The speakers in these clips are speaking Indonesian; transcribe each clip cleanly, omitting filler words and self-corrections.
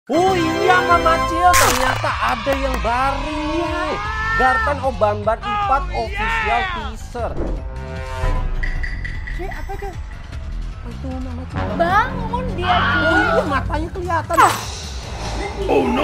Oh iya Mama Cil, ternyata ada yang baru nih. Garten Obanban 4 official teaser. Cuy, apa tuh? Apa itu Mama Cil? Bangun dia cuy. Oh iya, matanya kelihatan. Oh no.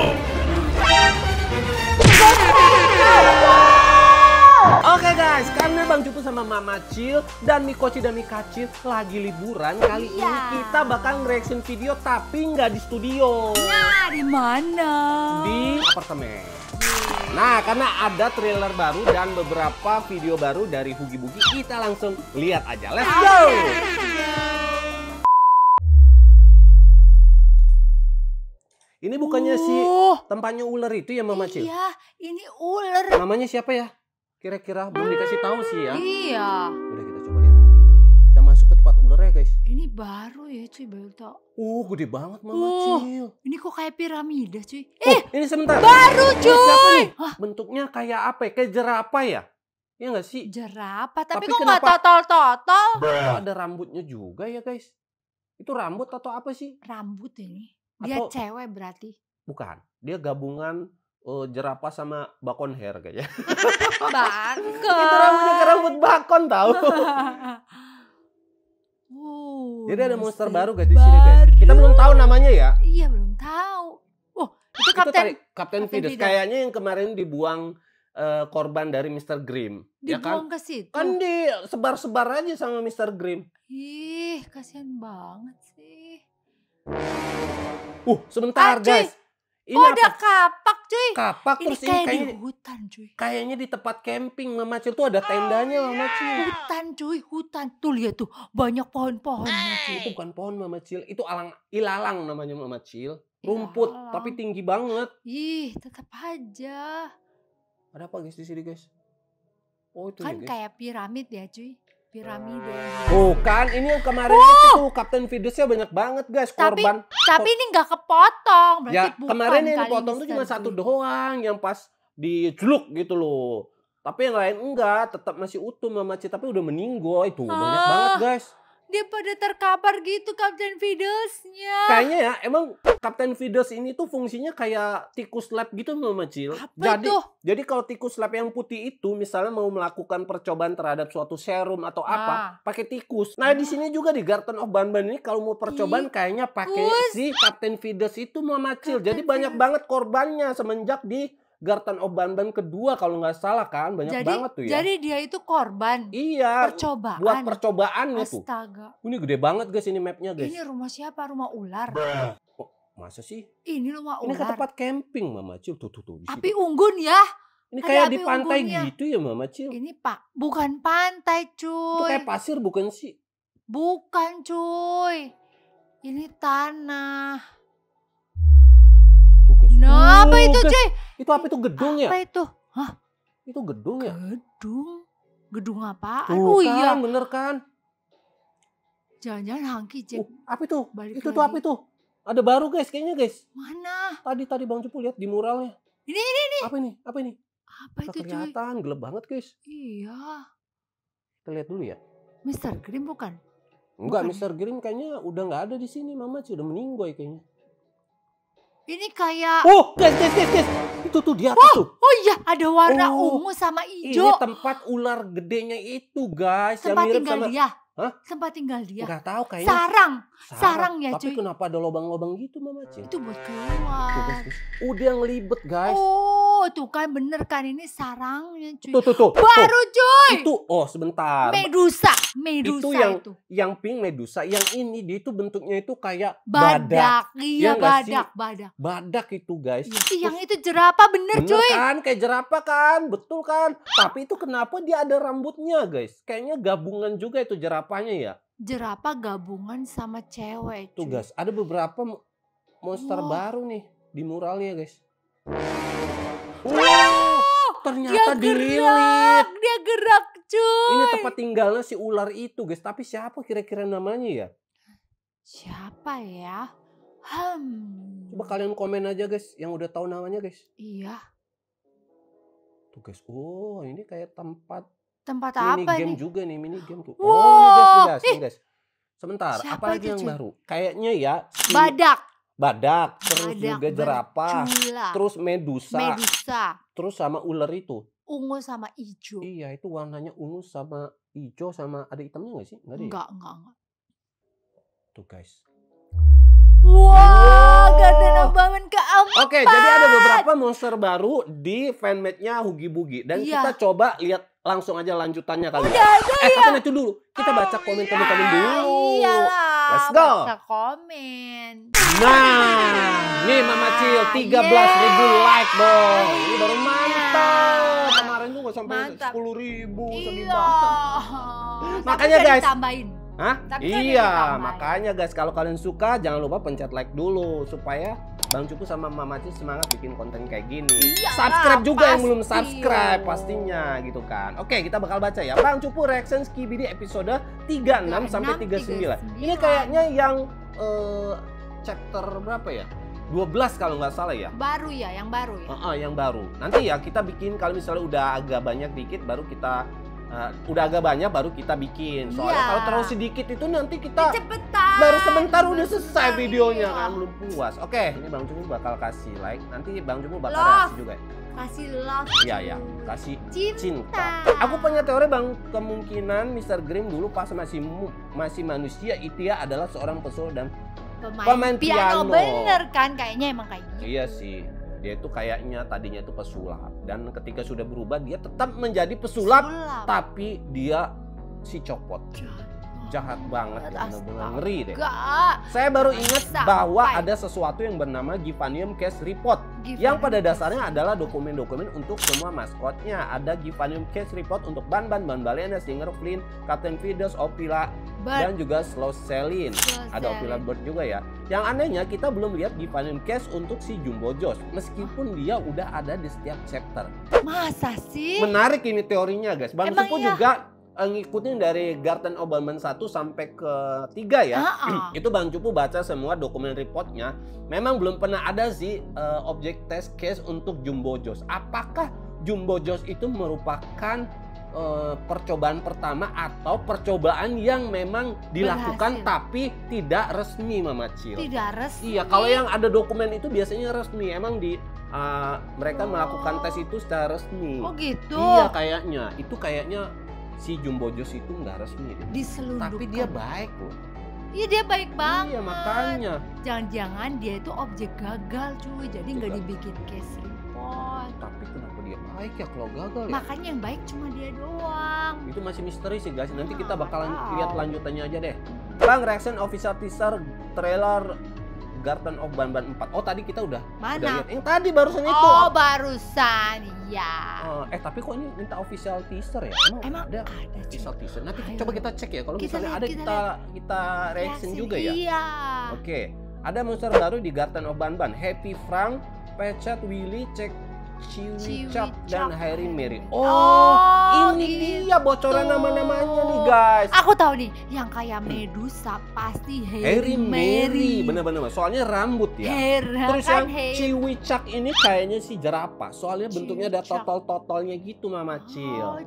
Oke guys, karena Bang Cupu sama Mama Cil dan Mikoci dan Mikacil lagi liburan, kali ini kita bakal nge-reaction video tapi nggak di studio. Nah, di mana? Di apartemen. Nah, karena ada trailer baru dan beberapa video baru dari Hugi Bugi, kita langsung lihat aja. Let's go! Ini bukannya si tempatnya ular itu ya Mama Cil? Iya, ini ular. Namanya siapa ya? Kira-kira belum dikasih tahu sih ya. Iya. Udah kita coba lihat. Kita masuk ke tempat ular ya guys. Ini baru ya cuy, baru tau. Gede banget Mama Cil. Ini kok kayak piramida cuy. Ini sebentar. Baru Ini siapa cuy. nih? Bentuknya kayak apa ya? Kayak jerapah ya? Iya nggak sih? Jerapah, tapi Tapi kok nggak kenapa- totol-totol? Ada rambutnya juga ya guys. Itu rambut atau apa sih? Rambut ini. Dia Atau- cewek berarti. Bukan. Dia gabungan jerapah sama bakon hair kayaknya. Bangke. Itu rambutnya kayak rambut bakon tahu. Jadi ada monster baru guys di sini guys. Kita belum tahu namanya ya. Iya, belum tahu. Oh, itu Kapten Kapten Vidas. Vidas. Kayaknya yang kemarin dibuang korban dari Mr. Grimm. Ya kan? dibuang ke situ. Kan disebar-sebar aja sama Mr. Grimm. Ih, kasihan banget sih. Sebentar cuy. guys. Ini Oh, ada apa? kapak cuy. Kapak Ini terus ini kayak di kayaknya hutan cuy. kayaknya di tempat camping Mama Cil tuh ada tendanya Mama Cil. Hutan cuy, hutan. Tuh lihat tuh, banyak pohon-pohonnya cuy. Itu bukan pohon Mama Cil, itu ilalang namanya Mama Cil. Rumput, Ilalang. tapi tinggi banget. Ih, tetap aja. Ada apa guys di sini guys? Oh itu Kan ya guys. kayak piramid ya cuy. Piramida. Kan ini yang kemarin itu tuh Kapten Vidasnya banyak banget guys korban. Tapi ini nggak kepotong. Berarti Ya bukan kemarin yang kali dipotong tuh Mr. cuma satu Grimm. doang yang pas diceluk gitu loh. Tapi yang lain enggak, tetap masih utuh Mama Cil tapi udah meninggoy tuh banyak banget guys. Dia pada terkapar gitu Kapten Vidasnya. Kayaknya ya emang Kapten Vidas ini tuh fungsinya kayak tikus lab gitu Mama Cil. Apa itu? Jadi kalau tikus lab yang putih itu misalnya mau melakukan percobaan terhadap suatu serum atau apa, pakai tikus. Nah, di sini juga di Garten of Banban ini kalau mau percobaan kayaknya pakai si Kapten Vidas itu Mama Cil. Jadi banyak banget korbannya semenjak di Garten of Banban kedua kalau nggak salah kan. Banyak banget tuh ya. Jadi dia itu korban. Iya. Percobaan. Buat percobaannya tuh. Astaga. Ini gede banget guys ini mapnya guys. Ini rumah siapa? Rumah ular. Masa sih? Ini rumah Ini ular. ke tempat camping Mama Cil tuh. Di Api situ. unggun ya. Ini ada kayak api di pantai unggunnya. gitu ya Mama Cil. Ini bukan pantai Itu cuy. kayak pasir bukan sih? Bukan cuy. Ini tanah. Tuh guys. Nah, apa itu guys. cuy? Itu apa itu gedung ya? Apa itu? Itu gedung ya? Gedung. Gedung apaan? Tuh Iya. kan, bener kan? Jangan-jangan Hangki Jack. Apa itu? Balik Itu lagi. tuh apa itu? Ada baru guys kayaknya guys. Mana? Tadi Bang Cupu lihat di muralnya. Ini. Apa ini? Apa ini? Apa Nggak itu cuy? kelihatan, gelap banget guys. Iya. Kita lihat dulu ya. Mr. Grimm bukan? Enggak, Bukan. Mr. Grimm kayaknya udah nggak ada di sini Mama Cil, udah meninggoy kayaknya. Ini kayak. Guys. Itu tuh di atas tuh. Oh iya, ada warna Oh, ungu sama Ini hijau. tempat ular gedenya itu guys. Tempat yang mirip tinggal sama... dia. Hah? Tempat tinggal dia. Nggak tahu kayaknya. Sarang ya Tapi cuy. kenapa ada lubang-lubang gitu Mama Cil? Itu buat Tuh, keluar. guys. Udah ngelibet guys. Oh, tuh kan bener kan ini sarangnya cuy. Tuh. Baru cuy. Itu, sebentar. Medusa Itu itu. yang pink medusa, yang ini dia itu bentuknya itu kayak Badak. Iya Iya, nggak sih? badak. badak itu guys. Ih, yang itu jerapah bener Bener cuy. kan, kayak jerapah kan, betul kan. Tapi itu kenapa dia ada rambutnya guys? Kayaknya gabungan juga itu jerapahnya ya. Jerapah gabungan sama cewek Tuh cuy. guys, ada beberapa monster Wow. baru nih di muralnya guys. Dia Ternyata dililit. gerak cuy. Ini tempat tinggalnya si ular itu guys. Tapi siapa kira-kira namanya ya? Siapa ya? Coba kalian komen aja guys yang udah tahu namanya guys. Iya. Tuh guys, ini kayak tempat Tempat mini apa game nih? juga nih, mini game tuh. Wow. Ini guys. Sebentar, Siapa apa lagi itu, yang cuy? baru? Kayaknya ya si Badak. badak, terus Badak, juga jerapah, bercula, terus medusa, medusa, terus sama ular itu. ungu sama ijo. Iya, itu warnanya ungu sama hijau sama ada hitamnya nggak sih? Nggak ada ya? Enggak. Tuh guys. Wah, Garden of Banban keempat. Oke, jadi ada beberapa monster baru di fanmade-nya Hugi Bugi. Dan kita coba lihat langsung aja lanjutannya kali. Udah ada ya? Tapi itu dulu. Kita baca komen teman-teman dulu. Iyalah. Let's go. Baca komen. Nah, nih Mama Cil 13.000 like dong. Ini baru mantap. Kemarin tuh gak sampai 10.000. Sedih Iya. banget. Makanya guys. Ditambahin. Hah? Tapi Iya, makanya guys kalau kalian suka jangan lupa pencet like dulu supaya Bang Cupu sama Mama Cil semangat bikin konten kayak gini. Iyalah, Subscribe juga yang belum pasti. subscribe pastinya gitu kan. Oke, kita bakal baca ya. Bang Cupu reaction Skibidi episode 36 sampai 39. Ini kayaknya yang chapter berapa ya? 12 kalau nggak salah ya. Baru ya, yang baru ya. Yang baru. Nanti ya kita bikin kalau misalnya udah agak banyak dikit baru kita udah agak banyak baru kita bikin. Soalnya kalau terlalu sedikit itu nanti kita cepetan. baru sebentar udah selesai videonya kan belum puas. Oke, ini Bang Cupu bakal kasih like. Nanti Bang Cupu bakal reaksi juga. Kasih love. Iya, kasih Cinta. Aku punya teori Bang, kemungkinan Mr. Grimm dulu pas masih manusia itu ya adalah seorang pesulap dan pemain piano. Bener kan, kayaknya emang kayak gitu. Iya sih. Dia itu kayaknya tadinya itu pesulap dan ketika sudah berubah dia tetap menjadi pesulap. Tapi dia si copot. Jahat banget ya, benar-benar ngeri deh. Saya baru ingat bahwa ada sesuatu yang bernama Givanium Case Report yang pada dasarnya adalah dokumen-dokumen untuk semua maskotnya. Ada Givanium Case Report untuk Banban, Balena, Singer, Flynn, Captain Fides, Opila, dan juga Slow Selin. Ada Opila Bird juga ya. Yang anehnya kita belum lihat Givanium Case untuk si Jumbo Josh meskipun dia udah ada di setiap chapter. Masa sih? Menarik ini teorinya guys. Bang Cupu juga ngikutin dari Garden of Banban 1 sampai ke 3 ya. Itu Bang Cupu baca semua dokumen reportnya. Memang belum pernah ada sih objek test case untuk Jumbo Josh. Apakah Jumbo Josh itu merupakan percobaan pertama atau percobaan yang memang dilakukan tapi tidak resmi Mama Cil? Tidak resmi. Iya, kalau yang ada dokumen itu biasanya resmi. Emang mereka melakukan tes itu secara resmi. Oh gitu. Iya kayaknya. Itu kayaknya si Jumbo Josh itu nggak resmi deh. Diselundupkan. Tapi dia baik loh. Iya dia baik banget. Iya makanya. Jangan-jangan dia itu objek gagal cuy. Jadi nggak dibikin case report. Tapi kenapa dia baik ya kalau gagal ya? Makanya yang baik cuma dia doang. Itu masih misteri sih guys. Nanti kita bakalan lihat lanjutannya aja deh. Bang, reaction official teaser trailer Garden of Banban 4. Oh tadi kita udah lihat. Yang tadi barusan itu. Oh barusan, iya. Tapi kok ini minta official teaser ya? Emang ada official teaser. Nanti coba kita cek ya. Kalau misalnya ada kita reaction juga ya. Iya. Oke. Ada monster baru di Garden of Banban. Happy Frank, Pechat Willy, Chiwichak dan Harry Mary. Ini dia bocoran nama-namanya nih guys. Aku tahu nih, yang kayak Medusa pasti Harry Mary. Bener-bener, soalnya rambut ya. Terus yang Chiwichak ini kayaknya si jerapah. Soalnya bentuknya ada totol-totolnya gitu Mama Cil.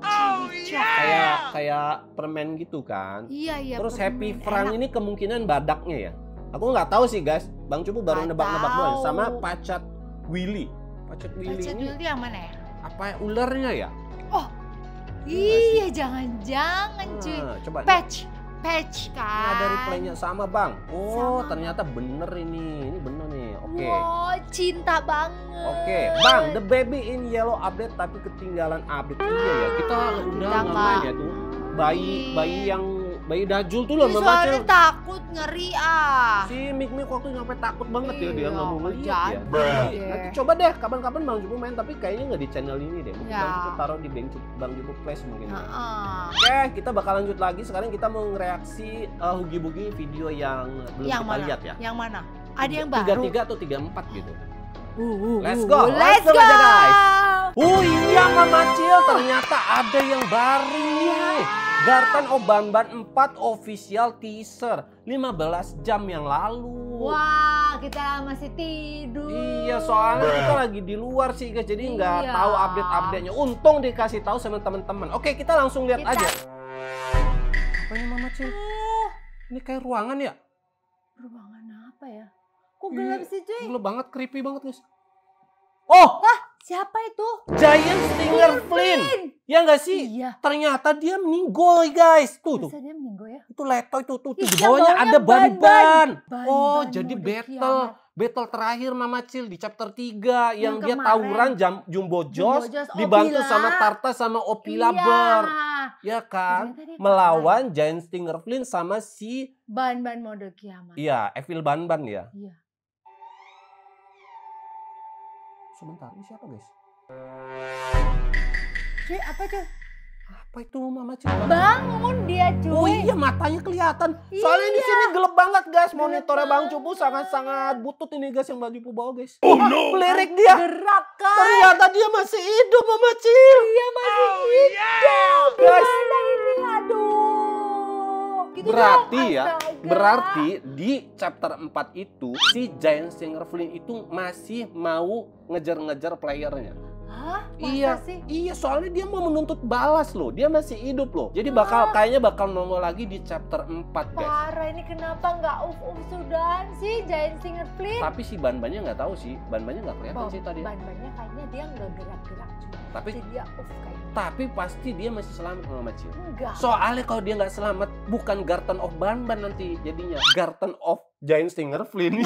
Kayak permen gitu kan. Iya. Terus Happy Frank ini kemungkinan badaknya ya. Aku nggak tahu sih guys. Bang Cupu baru nebak-nebak doang. Sama Pachat Willy. Pachat Willy ini yang mana ya? Apa ularnya ya? Oh, iya jangan-jangan cuy. Coba Patch kan. Ada reply-nya sama Bang. Oh sama. Ternyata bener ini bener nih. Oke. Wow, cinta banget. Oke, Bang, The Baby in Yellow update tapi ketinggalan update. Iya ya, kita udah ngamain ya tuh. Bayi Dajul tuh loh Mama Cil. Takut ngeri Si Mik waktu sampai takut banget ya dia nggak mau ngeliat ya. Nanti coba deh kapan-kapan Bang Cupu main tapi kayaknya nggak di channel ini deh. Mungkin Bang Cupu taruh di Bang Cupu Place mungkin. Oke, kita bakal lanjut lagi. Sekarang kita mau ngereaksi Hugi Bugi video yang belum kita lihat ya. Yang mana? Ada yang baru? 33 atau 34 gitu. Let's go aja guys. Iya Mama Cil, ternyata ada yang baru. Garden of Banban 4 official teaser 15 jam yang lalu. Wah, kita masih tidur. Iya, soalnya kita lagi di luar sih guys, jadi nggak tahu update-update-nya. Untung dikasih tahu sama teman-teman. Oke, kita langsung lihat aja. Apa ini Mama Cil? Ini kayak ruangan ya? Ruangan apa ya? Kok gelap sih cuy? Gelap banget, creepy banget guys. Oh, Siapa itu? Giant Stinger Flynn. Ya nggak sih? Iya. Ternyata dia meninggoy guys. Tuh. Masa dia meninggal ya? Itu Leto itu tuh. Di Ih, bawahnya ada ban-ban. Ban-ban Oh, mode jadi kiamat. battle terakhir Mama Cil di chapter 3 yang dia kemarin. tawuran Jumbo Joss dibantu Opila. sama Tarta sama Opila Iya. Bird. Ya kan? Ternyata dia Melawan Giant Stinger Flynn sama si ban-ban mode kiamat. iya, Evil Ban-Ban ya. Iya. Sebentar, ini siapa guys? Cuy, apa cuy? Apa itu Mama Cil? Bangun dia cuy. Oh iya, matanya kelihatan. Soalnya di Iya. sini gelap banget guys. Gelap Monitornya Bang banget. Cupu sangat-sangat butut ini guys yang baju Cupu bawa guys. Oh no. Melirik dia. Gerak kan? Ternyata dia masih hidup Mama Cil. Dia masih hidup. Guys. Gimana ini? Aduh. Gitu Berarti dong, ya, astaga. berarti di chapter 4 itu si Giant Stinger Flynn itu masih mau ngejar-ngejar playernya. Hah? Masa Iya, sih? iya soalnya dia mau menuntut balas loh. Dia masih hidup loh. Jadi kayaknya bakal nongol lagi di chapter 4 guys. Parah, ini kenapa nggak sudahan sih Giant Stinger Flynn? Tapi si ban-bannya nggak tahu sih. Ban-bannya nggak kelihatan sih tadi. Ban-bannya kayaknya dia nggak gerak-gerak cuy. Tapi Jadi dia kayaknya. Tapi pasti dia masih selamat Mama Cil. Enggak. Soalnya kalau dia nggak selamat, bukan Garden of Ban-Ban nanti jadinya. Garden of Giant Stinger Flynn.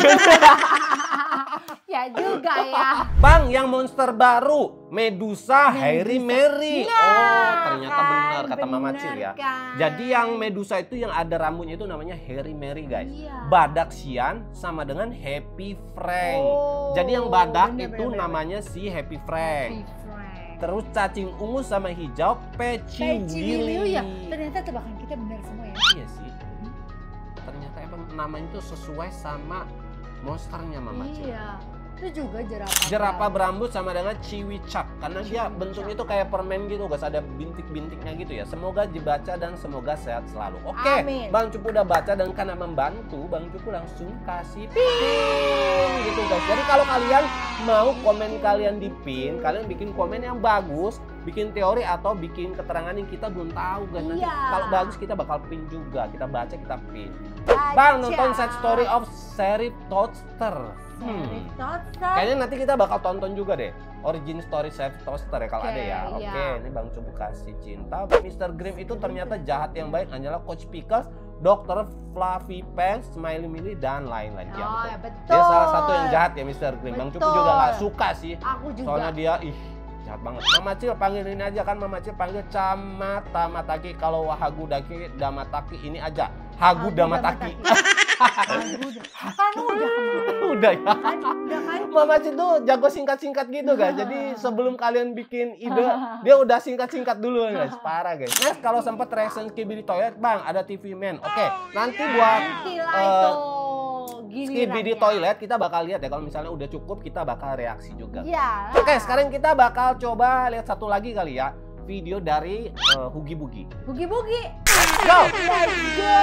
Ya juga ya. Bang, yang monster baru, Medusa Harry Mary. Nah, Oh, ternyata kan, benar kata Mama bener Cil ya. kan. Jadi yang Medusa itu yang ada rambutnya itu namanya Harry Mary guys. Iya. Badak Xian sama dengan Happy Frank. Oh, Jadi yang badak bener, itu bener. namanya si Happy Frank. Happy Frank. Terus cacing ungu sama hijau Peci Willy. Ya. Ternyata tebakan kita benar semua ya. Iya sih. Ternyata emang namanya itu sesuai sama monsternya Mama Cil. Iya. Itu juga jerapah. Jerapah berambut sama dengan Ciwicap karena dia Ciwicap. bentuknya itu kayak permen gitu guys, ada bintik-bintiknya gitu ya. Semoga dibaca dan semoga sehat selalu. Oke, Amin. Bang Cupu udah baca dan karena membantu, Bang Cupu langsung kasih pin gitu guys. Jadi kalau kalian mau komen kalian di pin, kalian bikin komen yang bagus, bikin teori atau bikin keterangan yang kita belum tahu guys. Nanti Iya. kalau bagus kita bakal pin juga, kita baca kita pin. Baca. Bang nonton Sad Story of Sheriff Toaster. Sheriff Toaster. Kayaknya nanti kita bakal tonton juga deh Origin Story Sheriff Toaster ya kalau Oke, ada ya. Oke, iya. ini Bang Cupu kasih cinta. Mr. Grimm itu ternyata jahat yang baik hanyalah Coach Pickles, Dr. Fluffy Pants, Smiley Millie dan lain-lain. Ya, Oh, betul. ya betul. Dia salah satu yang jahat ya Mr. Grimm. Bang Cupu Betul. juga gak suka sih. Aku juga. Soalnya dia jahat banget. Mama Cil panggil ini aja kan, Mama Cil panggil Camata Mataki. Kalau Hagu Daki Damataki ini aja. Hagu Damataki. Hagu kan udah kemarin. Udah ya. Kan udah kan. Mama Cil tuh jago singkat-singkat gitu guys. Jadi sebelum kalian bikin ide, dia udah singkat-singkat dulu guys. Parah guys. Next kalau sempat reaction Skibidi Toilet, Bang, ada TV Man. Oke, nanti buat Nantilah itu Skibidi gilirannya. Toilet kita bakal lihat ya. Kalau misalnya udah cukup kita bakal reaksi juga. Iya. Oke, sekarang kita bakal coba lihat satu lagi kali ya. Video dari Hugi Bugi. Bugi-bugi. Let's go! Let's go.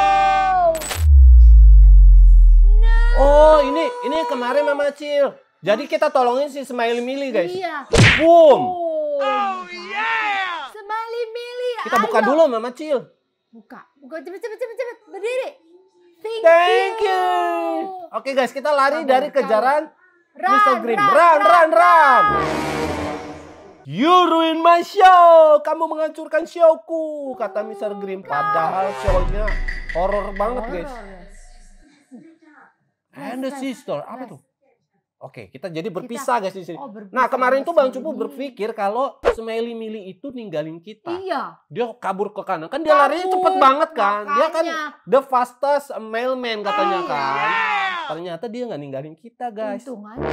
Nah. Oh, ini kemarin Mama Cil. Jadi kita tolongin si Smiley Millie guys. Iya. Boom! Oh yeah. Smiley Millie. Kita buka ayo. dulu Mama Cil. Buka cepet berdiri. Thank you. Oke guys, kita lari dari kejaran Mr. Grimm. Run. You ruin my show. Kamu menghancurkan showku, kata Mr. Grimm. Padahal show-nya horor banget guys. And the sister, apa tuh? Oke, kita jadi berpisah guys di sini. Nah, kemarin tuh Bang Cupu berpikir kalau Smiley Millie itu ninggalin kita. Iya. Dia kabur ke kanan. Kan dia larinya cepet banget kan. Dia kan makanya. the fastest mailman katanya kan. Ternyata dia nggak ninggalin kita guys. Untung aja.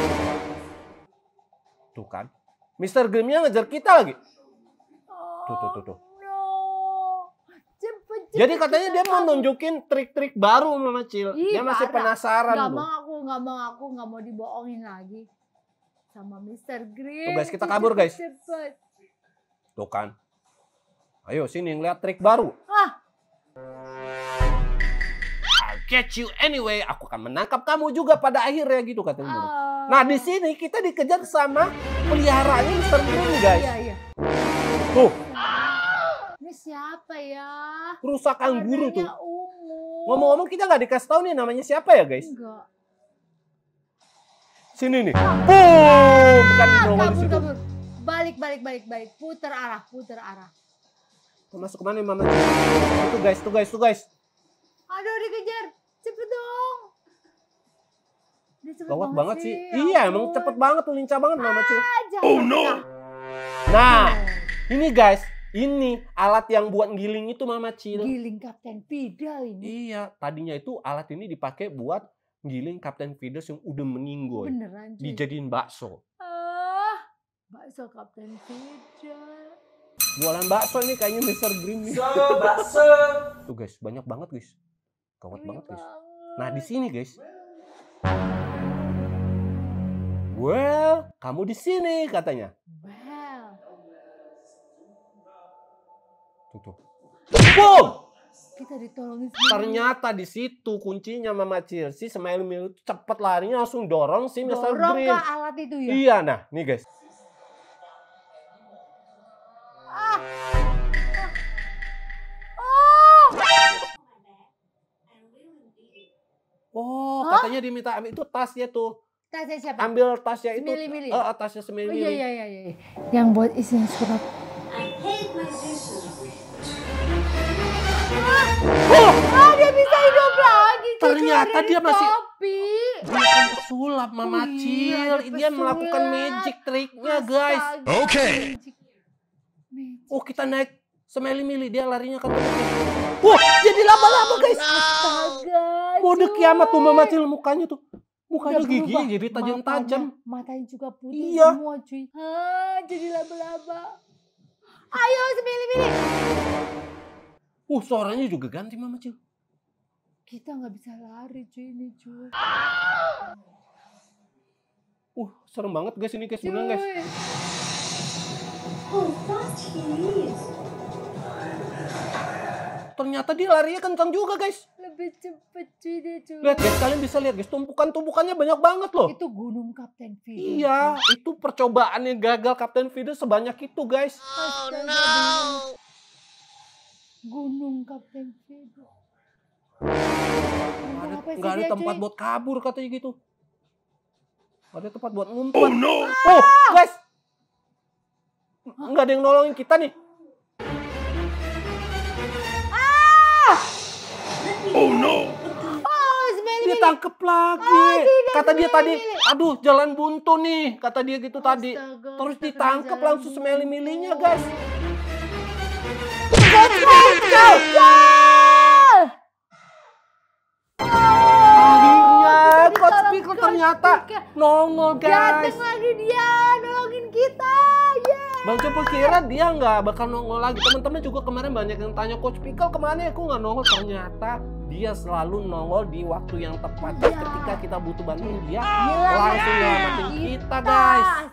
Tuh kan. Mr. Grimm-nya ngejar kita lagi. Tuh. No. Cepet. Jadi katanya dia mau nunjukin trik-trik baru Mama Cil. Ih, Dia masih parah. penasaran Gak tuh. mau aku nggak mau dibohongin lagi sama Mr. Grimm. Tuh guys, kita kabur guys. Cepet. Tuh kan. Ayo sini ngeliat trik baru. I'll catch you anyway. Aku akan menangkap kamu juga pada akhirnya gitu katanya. Nah di sini kita dikejar sama peliharaannya Mr. Grimm guys. Iya. Tuh Ini siapa ya? rusak angguru tuh. Warnanya ungu. Ngomong-ngomong kita nggak dikasih tahu nih namanya siapa ya guys? Enggak. Sini nih. Boom! Bukan nongol di situ. Kabur. Balik. Putar arah. Masuk kemana Mama Cil? Tuh guys. Aduh, dikejar. Cepet dong. Dia cepet Gawat banget sih. Ya Iya, emang ampun. cepet banget tuh, lincah banget Mama Cil. Oh no. Nah, ini guys, ini alat yang buat giling itu Mama Cil. Giling Kapten Fidel ini. Iya, tadinya itu alat ini dipakai buat giling Kapten Fidel yang udah meninggoy. Beneran cuy. Dijadiin bakso. Bakso Kapten Fidel. Jualan bakso nih kayaknya Mr. Green nih. Bakso. Tuh guys, banyak banget guys. Gawat Ini banget guys. banget. Nah, di sini guys. Well, kamu di sini katanya. Well. Tuh. Boom! Kita ditolongin sendiri. Ternyata di situ kuncinya Mama Cil. Si Smiley Mil itu cepet larinya langsung dorong si Mr. Dorong Green. ke alat itu ya? Iya, nah, nih guys. Oh, katanya diminta ambil itu tasnya tuh. Tasnya siapa? Ambil tasnya itu. Semili-mili. Tasnya Oh Semili. iya. Yang buat isinya surat. Dia bisa hidup lagi. cucu, Ternyata dari dia masih- topi. Dia kan pesulap Mama Oh iya, Cil. dia Dia melakukan pesulap. magic triknya guys. Astaga. Oke. Magic. Oh, kita naik Semili-mili, dia larinya ke tempat. Wah, jadi laba-laba guys. Astaga. Mode cuy. kiamat tuh Mama Cil mukanya tuh. Mukanya Udah giginya berubah. jadi tajam-tajam. Matanya juga putih Iya. semua cuy. Jadi laba-laba. Ayo semili-mili. Suaranya juga ganti Mama Cil. Kita nggak bisa lari cuy ini cuy. Serem banget guys ini guys, beneran guys. Cuy. Ternyata dia larinya kencang juga guys. Lebih cepet cuy dia cuy. Lihat guys, kalian bisa lihat guys, tumpukan-tumpukannya banyak banget loh. Itu gunung Kapten Fidel. Iya, itu percobaan yang gagal Kapten Fidel sebanyak itu guys. Astaga, gunung Kapten Fidel. Nggak ada tempat buat kabur katanya gitu. Nggak ada tempat buat ngumpet. Oh no. Oh guys, nggak ada yang nolongin kita nih. Oh no. Dia tangkep lagi. Kata dia tadi, aduh jalan buntu nih. Kata dia gitu tadi. Astaga, Terus kita ditangkep kena langsung jalan semili-milinya buntu. guys. Akhirnya Coach Pickle ternyata nongol guys. Dateng lagi dia nolongin kita. Bang Copo kira dia nggak bakal nongol lagi. Teman-teman juga kemarin banyak yang tanya Coach Pickle kemana ya, kok nggak nongol. Ternyata dia selalu nongol di waktu yang tepat. Dan Iya. ketika kita butuh bantuan dia Nyelamatin langsung nyelamatin kita guys.